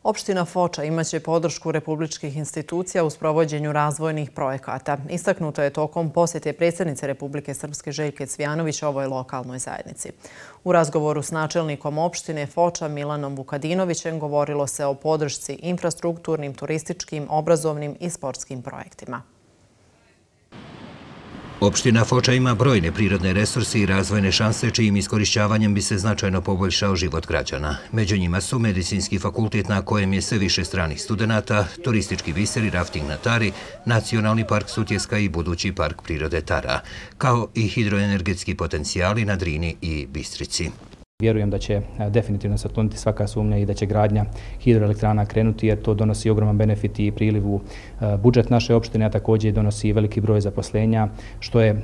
Opština Foča imaće podršku republičkih institucija u sprovođenju razvojnih projekata. Istaknuto je tokom posjete predsjednice Republike Srpske Željke Cvijanović ovoj lokalnoj zajednici. U razgovoru s načelnikom opštine Foča Milanom Vukadinovićem govorilo se o podršci infrastrukturnim, turističkim, obrazovnim i sportskim projektima. Opština Foča ima brojne prirodne resurse i razvojne šanse čijim iskorišćavanjem bi se značajno poboljšao život građana. Među njima su Medicinski fakultet na kojem je sve više stranih studenata, turistički biser i rafting na Tari, Nacionalni park Sutjeska i budući park prirode Tara, kao i hidroenergetski potencijali na Drini i Bistrici. Vjerujem da će definitivno se otkloniti svaka sumnja i da će gradnja hidroelektrana krenuti jer to donosi ogroman benefit i priliv u budžet naše opštine, a također donosi veliki broj zaposlenja, što je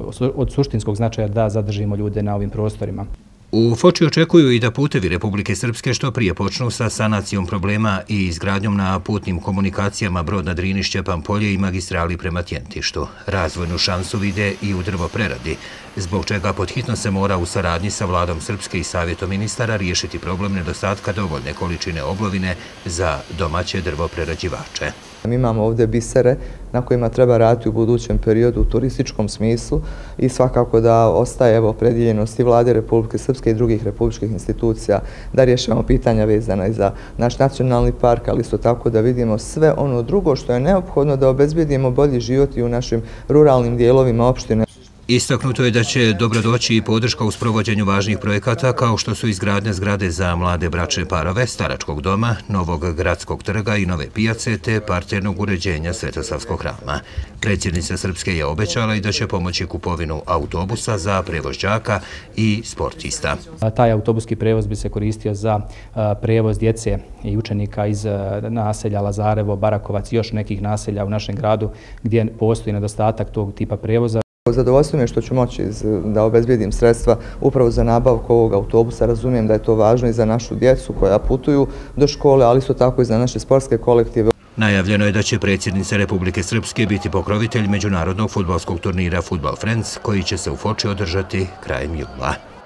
od suštinskog značaja da zadržimo ljude na ovim prostorima. U Foči očekuju i da putevi Republike Srpske što prije počnu sa sanacijom problema i izgradnjom na putnim komunikacijama Brod na Drini, Šćepan polje i magistrali prema Tjentištu. Razvojnu šansu vide i u drvopreradi, zbog čega pod hitno se mora u saradnji sa vladom Srpske i savjetom ministara riješiti problem nedostatka dovoljne količine oblovine za domaće drvoprerađivače. Mi imamo ovdje bisere na kojima treba raditi u budućem periodu u turističkom smislu i svakako da ostaje opredjeljenost i vlade Republike Srpske i drugih republičkih institucija da rješavamo pitanja vezana i za naš nacionalni park, ali isto tako da vidimo sve ono drugo što je neophodno da obezbedimo bolji život i u našim ruralnim dijelovima opštine. Istaknuto je da će dobro doći i podrška u sprovođenju važnih projekata kao što su izgradnja zgrade za mlade bračne parove, staračkog doma, novog gradskog trga i nove pijace te parternog uređenja Svetosavskog hrama. Predsjednica Srpske je obećala i da će pomoći kupovinu autobusa za prevoz đaka i sportista. Taj autobuski prevoz bi se koristio za prevoz djece i učenika iz naselja Lazarevo, Barakovac i još nekih naselja u našem gradu gdje postoji nedostatak tog tipa prevoza. Zadovoljstvo mi je što ću moći da obezbijedim sredstva upravo za nabavku ovog autobusa. Razumijem da je to važno i za našu djecu koja putuju do škole, ali isto tako i za naše sportske kolektive. Najavljeno je da će predsjednica Republike Srpske biti pokrovitelj međunarodnog fudbalskog turnira Football Friends, koji će se u Foči održati krajem jula.